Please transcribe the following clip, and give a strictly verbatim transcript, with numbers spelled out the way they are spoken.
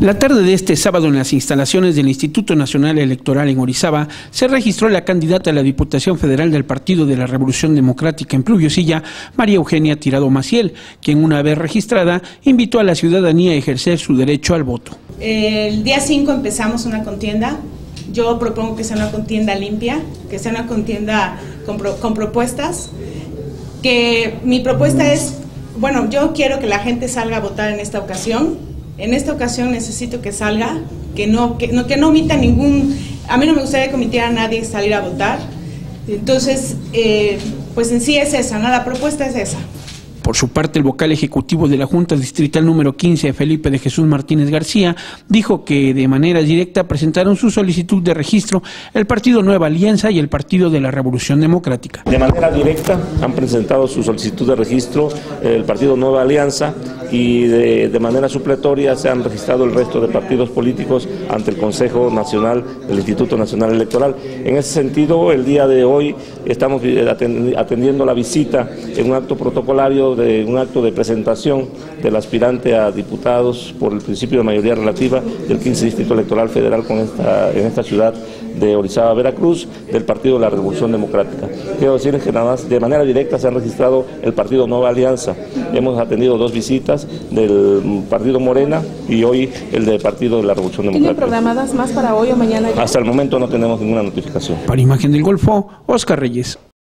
La tarde de este sábado, en las instalaciones del Instituto Nacional Electoral en Orizaba, se registró la candidata a la Diputación Federal del Partido de la Revolución Democrática en Pluviosilla, María Eugenia Tirado Maciel, quien, una vez registrada, invitó a la ciudadanía a ejercer su derecho al voto. El día cinco empezamos una contienda. Yo propongo que sea una contienda limpia, que sea una contienda con, pro, con propuestas, que mi propuesta es, bueno, yo quiero que la gente salga a votar en esta ocasión. En esta ocasión necesito que salga, que no, que no, que no omita ningún... A mí no me gustaría que omitiera a nadie salir a votar. Entonces, eh, pues en sí es esa, ¿no? La propuesta es esa. Por su parte, el vocal ejecutivo de la Junta Distrital número quince, Felipe de Jesús Martínez García, dijo que de manera directa presentaron su solicitud de registro el Partido Nueva Alianza y el Partido de la Revolución Democrática. De manera directa han presentado su solicitud de registro el Partido Nueva Alianza y de, de manera supletoria se han registrado el resto de partidos políticos ante el Consejo Nacional del Instituto Nacional Electoral. En ese sentido, el día de hoy estamos atendiendo la visita en un acto protocolario de un acto de presentación del aspirante a diputados por el principio de mayoría relativa del quince Distrito Electoral Federal con esta, en esta ciudad de Orizaba, Veracruz, del Partido de la Revolución Democrática. Quiero decirles que nada más de manera directa se han registrado el Partido Nueva Alianza. Hemos atendido dos visitas del Partido Morena y hoy el del Partido de la Revolución Democrática. ¿Tienen programadas más para hoy o mañana? Hasta el momento no tenemos ninguna notificación. Para Imagen del Golfo, Oscar Reyes.